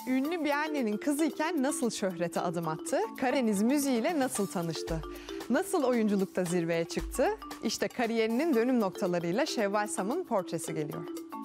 Ünlü bir annenin kızıyken nasıl şöhrete adım attı? Karadeniz müziğiyle nasıl tanıştı? Nasıl oyunculukta zirveye çıktı? İşte kariyerinin dönüm noktalarıyla Şevval Sam'ın portresi geliyor.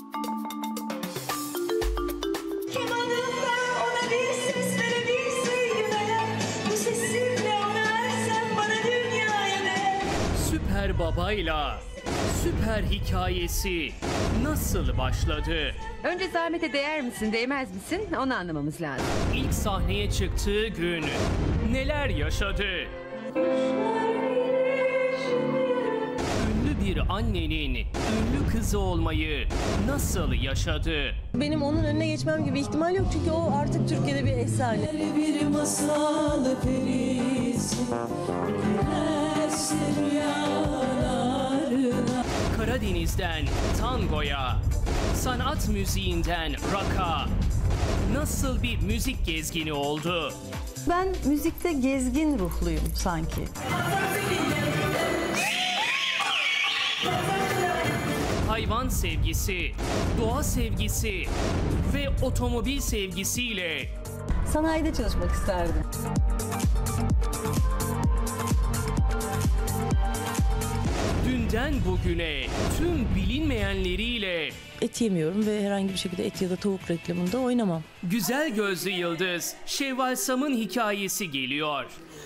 Süper babayla süper hikayesi nasıl başladı? Önce zahmete değer misin, değmez misin? Onu anlamamız lazım. İlk sahneye çıktığı gün neler yaşadı? Ünlü bir annenin ünlü kızı olmayı nasıl yaşadı? Benim onun önüne geçmem gibi ihtimal yok çünkü o artık Türkiye'de bir efsane. Bir masal perisi, Karadeniz'den tangoya, sanat müziğinden rock'a nasıl bir müzik gezgini oldu? Ben müzikte gezgin ruhluyum sanki. Hayvan sevgisi, doğa sevgisi ve otomobil sevgisiyle Sanayide çalışmak isterdim. dünden bugüne tüm bilinmeyenleriyle Et yemiyorum ve herhangi bir şekilde et ya da tavuk reklamında oynamam. güzel gözlü yıldız Şevval Sam'ın hikayesi geliyor.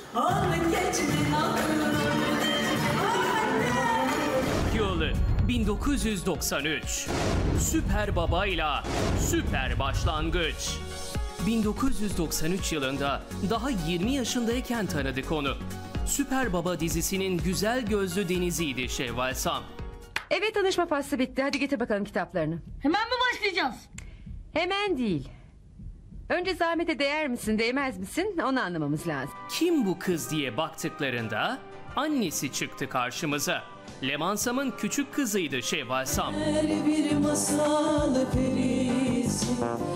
Yıl 1993. Süper babayla süper başlangıç. 1993 yılında daha 20 yaşındayken tanıdık onu. Süper Baba dizisinin güzel gözlü deniziydi Şevval Sam. Evet, tanışma faslı bitti. Hadi getir bakalım kitaplarını. Hemen mi başlayacağız? Hemen değil. Önce zahmete değer misin, değmez misin? Onu anlamamız lazım. Kim bu kız diye baktıklarında annesi çıktı karşımıza. Leman Sam'ın küçük kızıydı Şevval Sam. Bir masal perisi,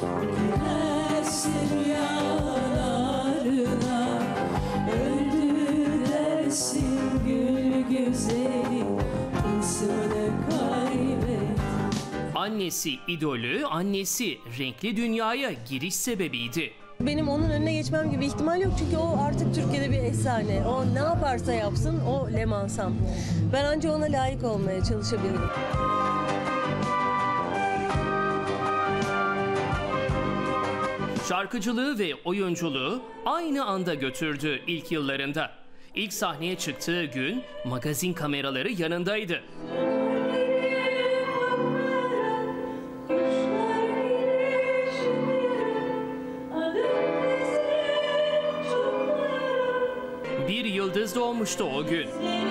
rüyalarına öldü dersin gül güzeli, kısmını kaybet. Annesi idolü, annesi renkli dünyaya giriş sebebiydi. Benim onun önüne geçmem gibi ihtimal yok çünkü o artık Türkiye'de bir efsane. O ne yaparsa yapsın o Leman Sam. Ben ancak ona layık olmaya çalışabilirim. Şarkıcılığı ve oyunculuğu aynı anda götürdü ilk yıllarında. İlk sahneye çıktığı gün magazin kameraları yanındaydı. Bir yıldız doğmuştu o gün.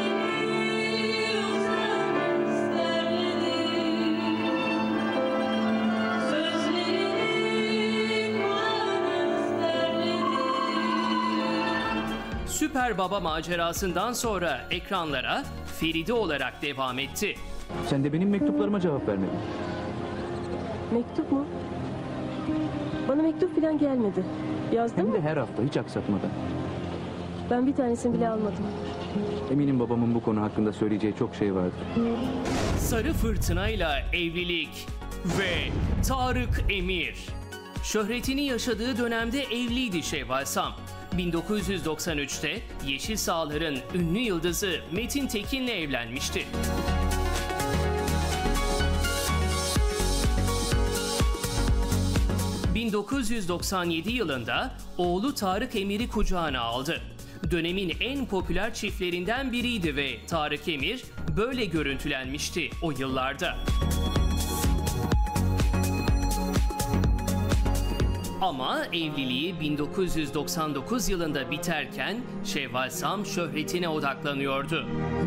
Süper Baba macerasından sonra ekranlara Feride olarak devam etti. Sen de benim mektuplarıma cevap vermedin. Mektup mu? Bana mektup falan gelmedi. Yazdın Hem mı? de her hafta hiç aksatmadan. Ben bir tanesini bile almadım. Eminim babamın bu konu hakkında söyleyeceği çok şey vardır. Sarı Fırtına'yla evlilik ve Tarık Emir. Şöhretini yaşadığı dönemde evliydi Şevval Sam. 1993'te Yeşil Sağlar'ın ünlü yıldızı Metin Tekin'le evlenmişti. ...1997 yılında oğlu Tarık Emir'i kucağına aldı. Dönemin en popüler çiftlerinden biriydi ve Tarık Emir böyle görüntülenmişti o yıllarda. Ama evliliği 1999 yılında biterken Şevval Sam şöhretine odaklanıyordu.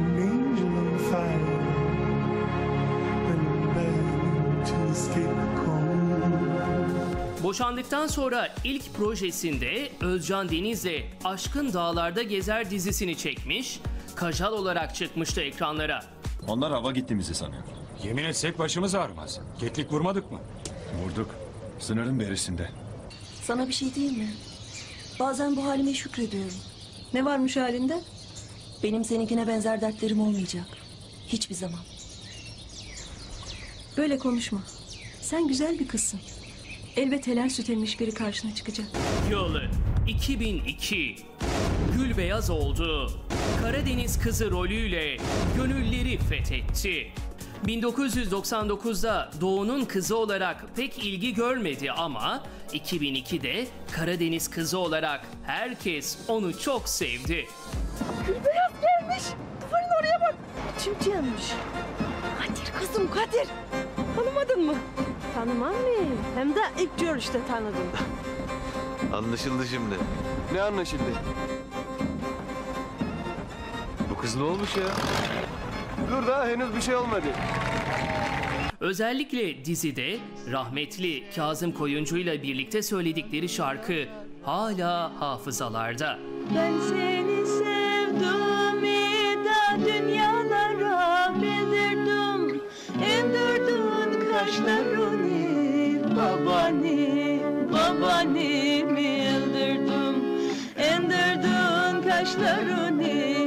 Boşandıktan sonra ilk projesinde Özcan Deniz'le Aşkın Dağlarda Gezer dizisini çekmiş, Kajal olarak çıkmıştı ekranlara. Onlar hava gittiğimizi sanıyor. Yemin etsek başımız ağrımaz. Keklik vurmadık mı? Vurduk. Sınırın berisinde. Sana bir şey diyeyim mi? Bazen bu halime şükrediyorum. Ne varmış halinde? Benim seninkine benzer dertlerim olmayacak. Hiçbir zaman. Böyle konuşma. Sen güzel bir kızsın. Elbet helal süt emmiş biri karşına çıkacak. Yıl 2002. Gülbeyaz oldu. Karadeniz Kızı rolüyle gönülleri fethetti. 1999'da Doğu'nun kızı olarak pek ilgi görmedi ama 2002'de Karadeniz Kızı olarak herkes onu çok sevdi. Gülbeyaz gelmiş. Duvarın oraya bak. Çimçi yanmış. Kadir kızım Kadir. Tanımadın mı? Tanımam mı? Hem de ilk görüşte tanıdım. Anlaşıldı şimdi. Ne anlaşıldı? Bu kız ne olmuş ya? Dur da henüz bir şey olmadı. Özellikle dizide rahmetli Kazım Koyuncu'yla birlikte söyledikleri şarkı hala hafızalarda. Ben seni sevdim da dünyalara bildirdim. Endirdin kaşlarını babani bildirdim. Endirdin kaşlarını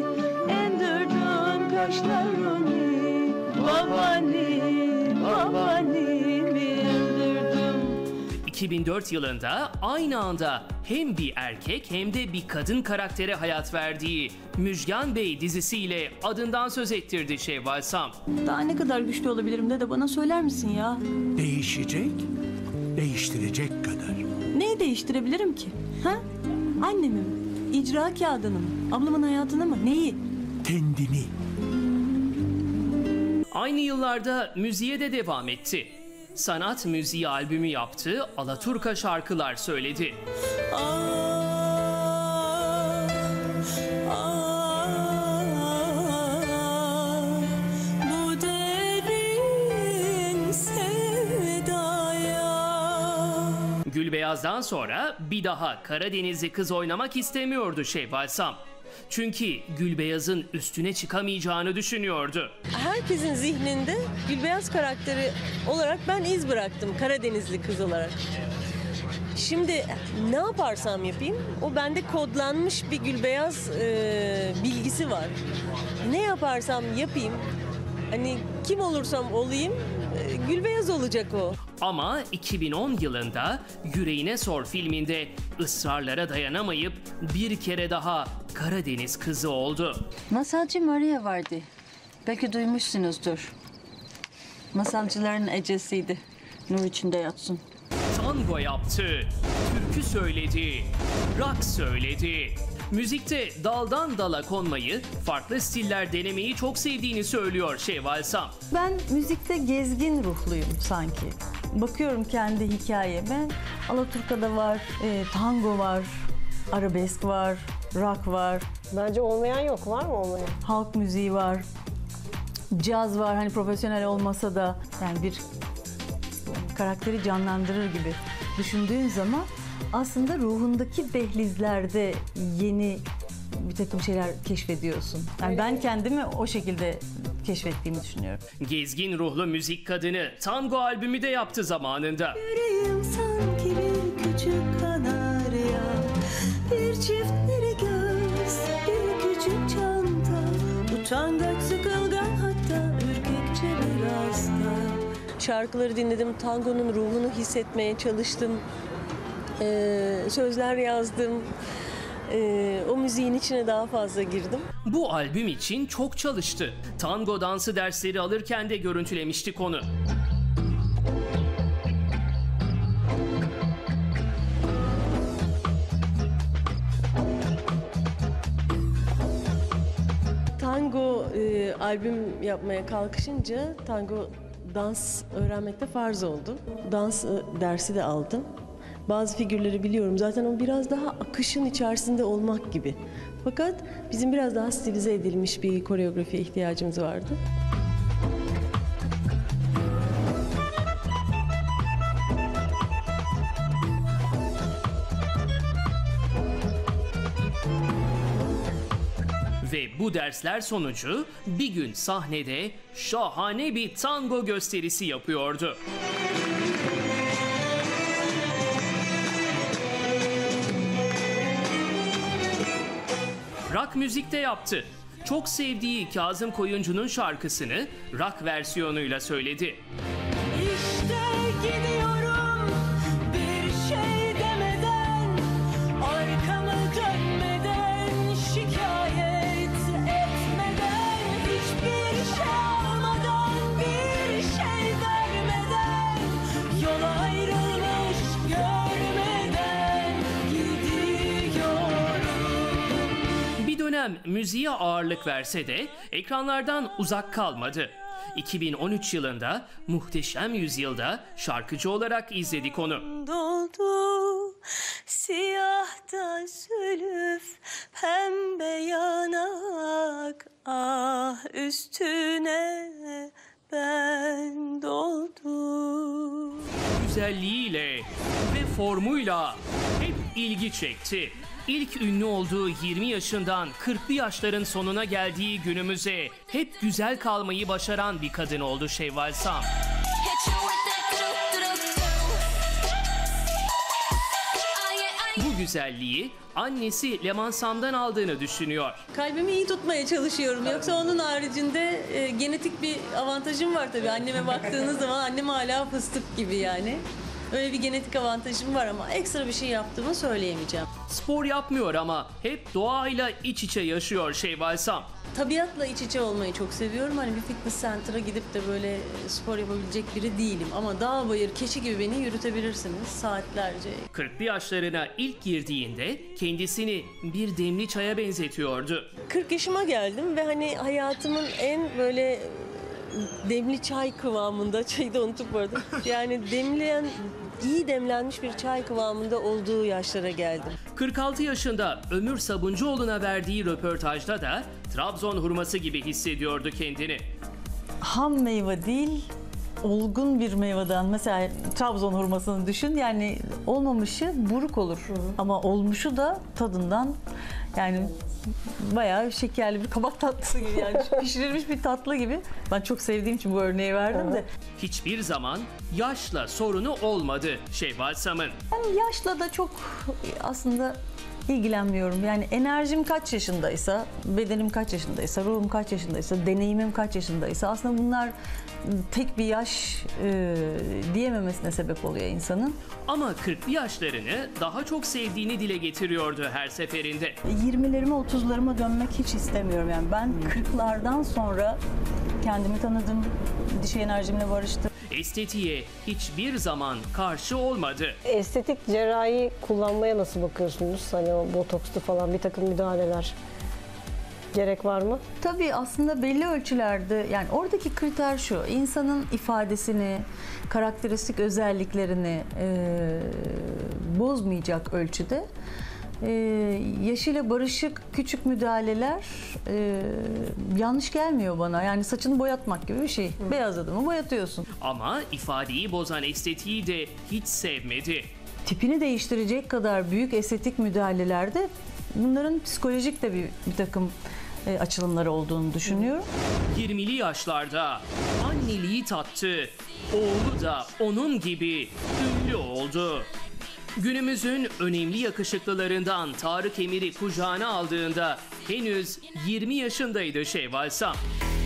babani bildirdim. 2004 yılında aynı anda hem bir erkek hem de bir kadın karaktere hayat verdiği Müjgan Bey dizisiyle adından söz ettirdi Şevval Sam. Daha ne kadar güçlü olabilirim de bana söyler misin ya? Değişecek, değiştirecek kadar. Neyi değiştirebilirim ki? Ha? Annemi mi? İcra kağıdını mı? Ablamın hayatını mı? Neyi? Kendini. Aynı yıllarda müziğe de devam etti. Sanat müziği albümü yaptı, Alaturka şarkılar söyledi. Bu derin sevdaya. Gülbeyaz'dan sonra bir daha Karadenizli kız oynamak istemiyordu Şevval Sam. Çünkü Gülbeyaz'ın üstüne çıkamayacağını düşünüyordu. Herkesin zihninde Gülbeyaz karakteri olarak ben iz bıraktım Karadenizli kız olarak. Şimdi ne yaparsam yapayım o bende kodlanmış bir Gülbeyaz bilgisi var. Ne yaparsam yapayım hani kim olursam olayım Gülbeyaz olacak o. Ama 2010 yılında Yüreğine Sor filminde ısrarlara dayanamayıp bir kere daha Karadeniz kızı oldu. Masalcı Maria vardı. Belki duymuşsunuzdur. Masalcıların ecesiydi. Nur içinde yatsın. Tango yaptı, türkü söyledi, rock söyledi. Müzikte daldan dala konmayı, farklı stiller denemeyi çok sevdiğini söylüyor Şevval Sam. Ben müzikte gezgin ruhluyum sanki. Bakıyorum kendi hikayeme. Alaturka'da var, tango var, arabesk var, rock var. Bence olmayan yok. Var mı olmayan? Halk müziği var. Caz var. Hani profesyonel olmasa da yani bir karakteri canlandırır gibi düşündüğün zaman aslında ruhundaki dehlizlerde yeni bir takım şeyler keşfediyorsun. Yani ben kendimi o şekilde keşfettiğimi düşünüyorum. Gezgin ruhlu müzik kadını tango albümü de yaptı zamanında. Yüreğim sanki bir küçük kanarya, bir çift neri göz, bir küçük çanta, utangaç sıkılgan hatta ürkekçe biraz da. Şarkıları dinledim, tangonun ruhunu hissetmeye çalıştım, sözler yazdım, o müziğin içine daha fazla girdim. Bu albüm için çok çalıştı. Tango dansı dersleri alırken de görüntülemişti konu. Tango albüm yapmaya kalkışınca tango dans öğrenmekte farz oldu. Dans dersi de aldım. Bazı figürleri biliyorum. Zaten o biraz daha akışın içerisinde olmak gibi. Fakat bizim biraz daha stilize edilmiş bir koreografiye ihtiyacımız vardı. Ve bu dersler sonucu bir gün sahnede şahane bir tango gösterisi yapıyordu. Rock müzik de yaptı. Çok sevdiği Kazım Koyuncu'nun şarkısını rock versiyonuyla söyledi. İşte gidiyorum dönem müziğe ağırlık verse de ekranlardan uzak kalmadı. 2013 yılında Muhteşem Yüzyıl'da şarkıcı olarak izledik onu. Doldu siyahta zülüf, pembe yanak, ah üstüne ben doldum. Güzelliğiyle ve formuyla hep ilgi çekti. İlk ünlü olduğu 20 yaşından 40'lı yaşların sonuna geldiği günümüze hep güzel kalmayı başaran bir kadın oldu Şevval Sam. Bu güzelliği annesi Leman Sam'dan aldığını düşünüyor. Kalbimi iyi tutmaya çalışıyorum. Yoksa onun haricinde genetik bir avantajım var tabii. Anneme baktığınız zaman annem hala fıstık gibi yani. Öyle bir genetik avantajım var ama ekstra bir şey yaptığımı söyleyemeyeceğim. Spor yapmıyor ama hep doğayla iç içe yaşıyor Şevval Sam. Tabiatla iç içe olmayı çok seviyorum. Hani bir fitness center'a gidip de böyle spor yapabilecek biri değilim. Ama dağ bayır keçi gibi beni yürütebilirsiniz saatlerce. 40'lı yaşlarına ilk girdiğinde kendisini bir demli çaya benzetiyordu. 40 yaşıma geldim ve hani hayatımın en böyle demli çay kıvamında, çayı da unuttuk bu arada. Yani iyi demlenmiş bir çay kıvamında olduğu yaşlara geldim. 46 yaşında Ömür Sabuncuoğlu'na verdiği röportajda da Trabzon hurması gibi hissediyordu kendini. Ham meyve değil, olgun bir meyveden, mesela Trabzon hurmasını düşün, yani olmamışı buruk olur ama olmuşu da tadından yani bayağı şekerli bir kabak tatlısı gibi, yani pişirilmiş bir tatlı gibi. Ben çok sevdiğim için bu örneği verdim de. Hiçbir zaman yaşla sorunu olmadı Şevval Sam'ın. Yani yaşla da çok aslında ilgilenmiyorum. Yani enerjim kaç yaşındaysa, bedenim kaç yaşındaysa, ruhum kaç yaşındaysa, deneyimim kaç yaşındaysa aslında bunlar tek bir yaş diyememesine sebep oluyor insanın. Ama 40'lı yaşlarını daha çok sevdiğini dile getiriyordu her seferinde. 20'lerime 30'larıma dönmek hiç istemiyorum. Yani ben 40'lardan sonra kendimi tanıdım, dişi enerjimle barıştım. Estetiğe hiçbir zaman karşı olmadı. Estetik cerrahi kullanmaya nasıl bakıyorsunuz? Hani o botokslu falan bir takım müdahaleler gerek var mı? Tabii aslında belli ölçülerde, yani oradaki kriter şu: insanın ifadesini, karakteristik özelliklerini bozmayacak ölçüde yaşıyla barışık küçük müdahaleler yanlış gelmiyor bana. Yani saçını boyatmak gibi bir şey. Beyaz adamı boyatıyorsun. Ama ifadeyi bozan estetiği de hiç sevmedi. Tipini değiştirecek kadar büyük estetik müdahalelerde bunların psikolojik de bir takım açılımları olduğunu düşünüyorum. 20'li yaşlarda anneliği tattı. Oğlu da onun gibi ünlü oldu. Günümüzün önemli yakışıklılarından Tarık Emir'i kucağına aldığında henüz 20 yaşındaydı Şevval Sam.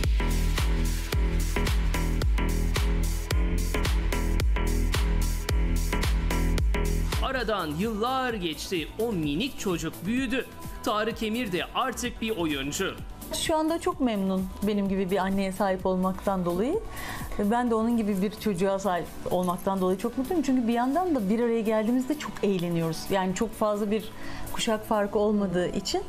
Aradan yıllar geçti, o minik çocuk büyüdü. Tarık Emir de artık bir oyuncu. Şu anda çok memnun benim gibi bir anneye sahip olmaktan dolayı. Ben de onun gibi bir çocuğa sahip olmaktan dolayı çok mutluyum. Çünkü bir yandan da bir araya geldiğimizde çok eğleniyoruz. Yani çok fazla bir kuşak farkı olmadığı için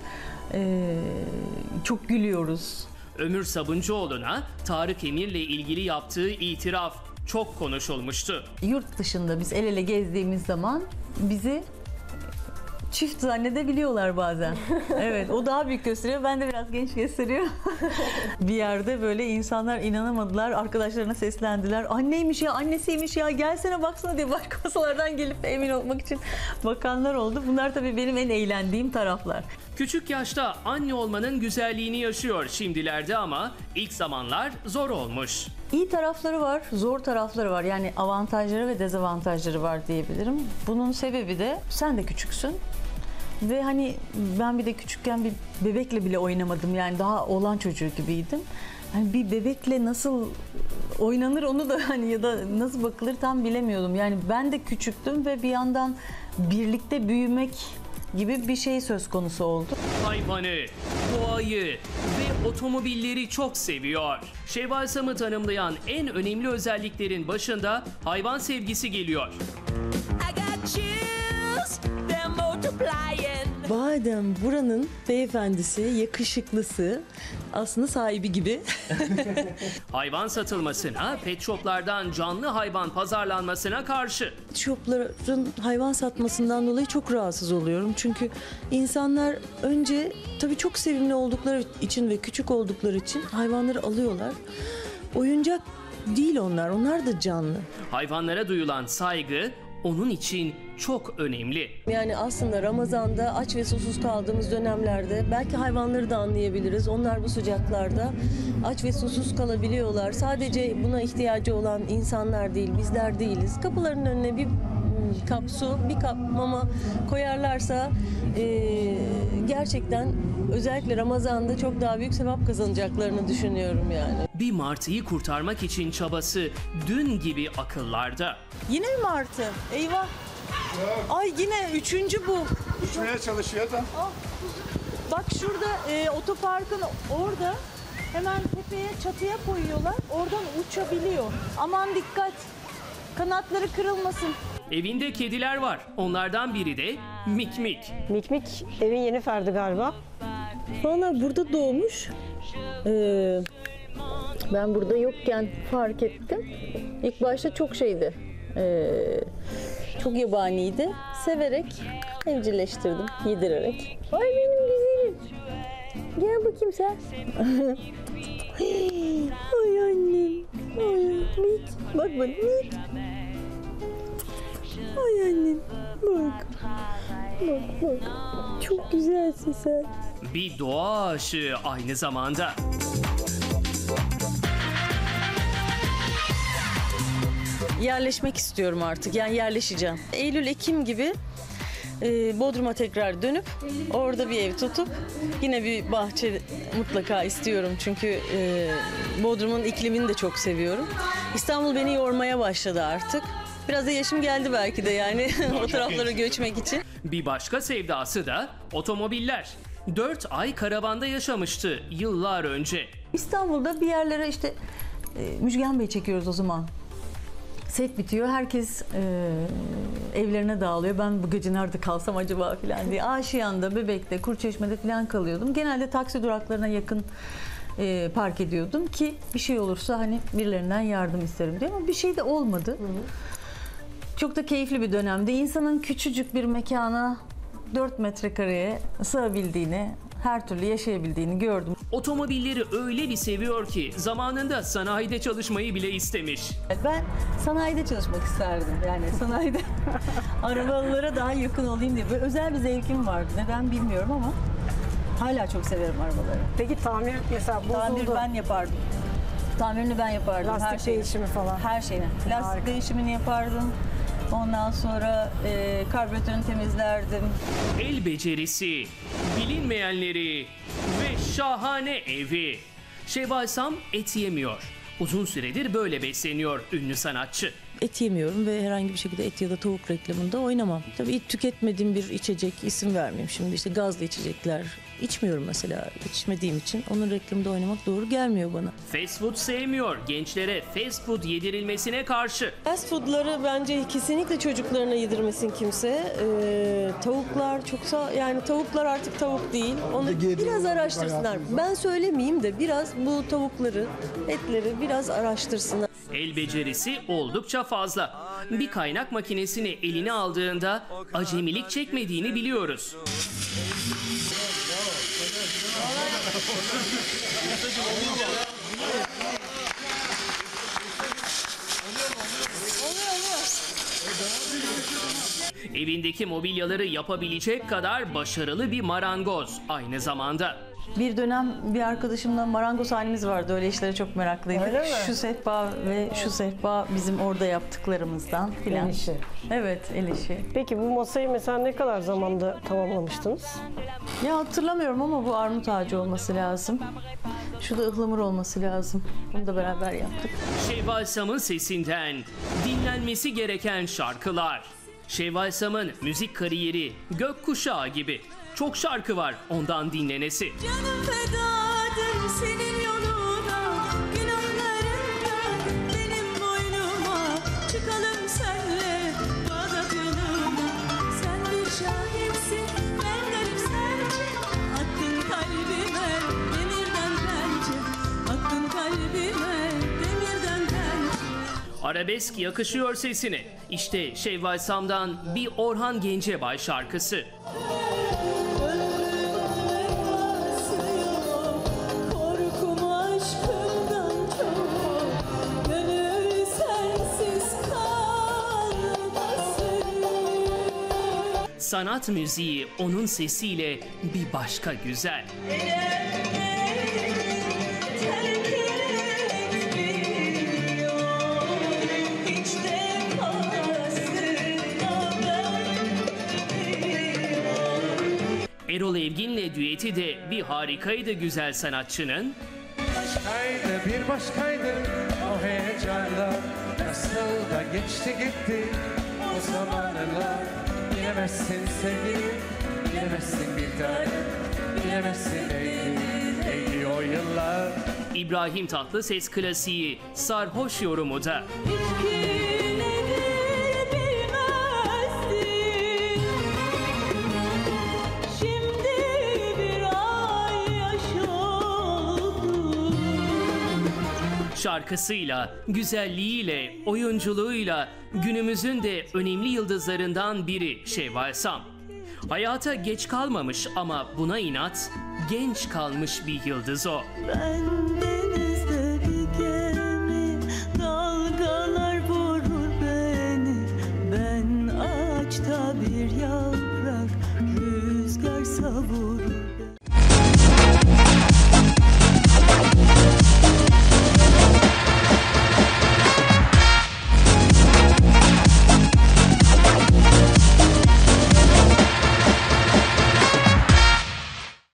çok gülüyoruz. Ömür Sabuncuoğlu'na Tarık Emir'le ilgili yaptığı itiraf çok konuşulmuştu. Yurt dışında biz el ele gezdiğimiz zaman bizi çift zannedebiliyorlar bazen. Evet, o daha büyük gösteriyor. Ben de biraz genç gösteriyor. Bir yerde böyle insanlar inanamadılar. Arkadaşlarına seslendiler. Anneymiş ya, annesiymiş ya, gelsene baksana diye başka masalardan gelip emin olmak için bakanlar oldu. Bunlar tabii benim en eğlendiğim taraflar. Küçük yaşta anne olmanın güzelliğini yaşıyor şimdilerde ama ilk zamanlar zor olmuş. İyi tarafları var, zor tarafları var. Yani avantajları ve dezavantajları var diyebilirim. Bunun sebebi de sen de küçüksün. Ve hani ben bir de küçükken bir bebekle bile oynamadım. Yani daha oğlan çocuğu gibiydim. Hani bir bebekle nasıl oynanır onu da hani ya da nasıl bakılır tam bilemiyordum. Yani ben de küçüktüm ve bir yandan birlikte büyümek gibi bir şey söz konusu oldu. Hayvanı, doğayı ve otomobilleri çok seviyor. Şevval Sam'ı tanımlayan en önemli özelliklerin başında hayvan sevgisi geliyor. Badem buranın beyefendisi, yakışıklısı, aslında sahibi gibi. Hayvan satılmasına, pet shoplardan canlı hayvan pazarlanmasına karşı. Shopların hayvan satmasından dolayı çok rahatsız oluyorum. Çünkü insanlar önce tabii çok sevimli oldukları için ve küçük oldukları için hayvanları alıyorlar. Oyuncak değil onlar, onlar da canlı. Hayvanlara duyulan saygı onun için çok önemli. Yani aslında Ramazan'da aç ve susuz kaldığımız dönemlerde belki hayvanları da anlayabiliriz. Onlar bu sıcaklarda aç ve susuz kalabiliyorlar. Sadece buna ihtiyacı olan insanlar değil, bizler değiliz. Kapılarının önüne bir kap su, bir kap mama koyarlarsa gerçekten özellikle Ramazan'da çok daha büyük sevap kazanacaklarını düşünüyorum yani. Bir martıyı kurtarmak için çabası dün gibi akıllarda. Yine mi martı? Eyvah. Ay yine üçüncü bu. Uçmaya çalışıyor da. Bak şurada otoparkın orada hemen tepeye çatıya koyuyorlar. Oradan uçabiliyor. Aman dikkat. Kanatları kırılmasın. Evinde kediler var. Onlardan biri de Mik Mik. Mik Mik evin yeni ferdi galiba. Valla burada doğmuş. Ben burada yokken fark ettim. İlk başta çok şeydi. Çok yabaniydi. Severek evcilleştirdim, yedirerek. Ay benim güzelim. Gel bakayım sen. Ay annem. Ay Mik. Bak bak Mik. Ay annem. Bak. Bak bak. Çok güzelsin sen. Bir doğa aşığı aynı zamanda. Yerleşmek istiyorum artık. Yani yerleşeceğim. Eylül, Ekim gibi Bodrum'a tekrar dönüp orada bir ev tutup yine bir bahçe mutlaka istiyorum. Çünkü Bodrum'un iklimini de çok seviyorum. İstanbul beni yormaya başladı artık. Biraz da yaşım geldi belki de yani o taraflara göçmek için. Bir başka sevdası da otomobiller. 4 ay karavanda yaşamıştı yıllar önce. İstanbul'da bir yerlere işte Müjgan Bey çekiyoruz o zaman. Set bitiyor. Herkes evlerine dağılıyor. Ben bu gece nerede kalsam acaba falan diye. Aşiyan'da, Bebek'te, Kurçeşme'de falan kalıyordum. Genelde taksi duraklarına yakın park ediyordum ki bir şey olursa hani birilerinden yardım isterim diye. Ama bir şey de olmadı. Çok da keyifli bir dönemde. İnsanın küçücük bir mekana 4 metrekareye sığabildiğini, her türlü yaşayabildiğini gördüm. Otomobilleri öyle bir seviyor ki zamanında sanayide çalışmayı bile istemiş. Ben sanayide çalışmak isterdim. Yani sanayide arabalara daha yakın olayım diye. Böyle özel bir zevkim vardı. Neden bilmiyorum ama hala çok severim arabaları. Peki tamir mesela bozuldu. Tamir ben yapardım. Tamirini ben yapardım. Lastik her şeyini. değişimi falan. Her şeyini. Lastik değişimini yapardım. Ondan sonra karbüratörünü temizlerdim. El becerisi, bilinmeyenleri ve şahane evi. Şevval Sam et yemiyor. Uzun süredir böyle besleniyor ünlü sanatçı. Et yemiyorum ve herhangi bir şekilde et ya da tavuk reklamında oynamam. Tabii tüketmediğim bir içecek, isim vermeyeyim şimdi, işte gazlı içecekler içmiyorum mesela. İçmediğim için onun reklamında oynamak doğru gelmiyor bana. Fast food sevmiyor. Gençlere fast food yedirilmesine karşı. Fast foodları bence kesinlikle çocuklarına yedirmesin kimse. Tavuklar çoksa yani tavuklar artık tavuk değil. Onu biraz araştırsınlar. Ben söylemeyeyim de biraz bu tavukları, etleri biraz araştırsınlar. El becerisi oldukça fazla. Bir kaynak makinesini eline aldığında acemilik çekmediğini biliyoruz. Evindeki mobilyaları yapabilecek kadar başarılı bir marangoz aynı zamanda. Bir dönem bir arkadaşımla marangoz halimiz vardı. Öyle işlere çok meraklıydık. Öyle mi? Şu sehpa ve şu sehpa bizim orada yaptıklarımızdan filan. El işi. Evet, el işi. Peki bu masayı mesela ne kadar zamanda tamamlamıştınız? Ya hatırlamıyorum ama bu armut ağacı olması lazım. Şu da ıhlamur olması lazım. Bunu da beraber yaptık. Şevval Sam'ın sesinden dinlenmesi gereken şarkılar. Şevval Sam'ın müzik kariyeri gökkuşağı gibi. Çok şarkı var ondan dinlenesi. Canım fedadır senin yoluna, günahlarından benim boynuma. Çıkalım senle Bağdat yoluna. Sen bir şahitsin, ben garip Arabesk yakışıyor sesine. İşte Şevval Sam'dan bir Orhan Gencebay şarkısı. Korkum aşkından çok, gönül sensiz kalmasın. Sanat müziği onun sesiyle bir başka güzel. Erol Evgin'le düeti de bir harikaydı güzel sanatçının. Başkaydı, bir başkaydı o heyecanlar, nasıl da geçti gitti o zamanlar. Bilemezsin sevgilim, bilemezsin bir tanem, bilemezsin neydi o yıllar. İbrahim Tatlıses klasiği Sarhoş yorumu da. Şarkısıyla, güzelliğiyle, oyunculuğuyla günümüzün de önemli yıldızlarından biri Şevval Sam. Hayata geç kalmamış ama buna inat, genç kalmış bir yıldız o. Ben denizde bir gemi, dalgalar vurur beni. Ben ağaçta bir yaprak, rüzgar savurur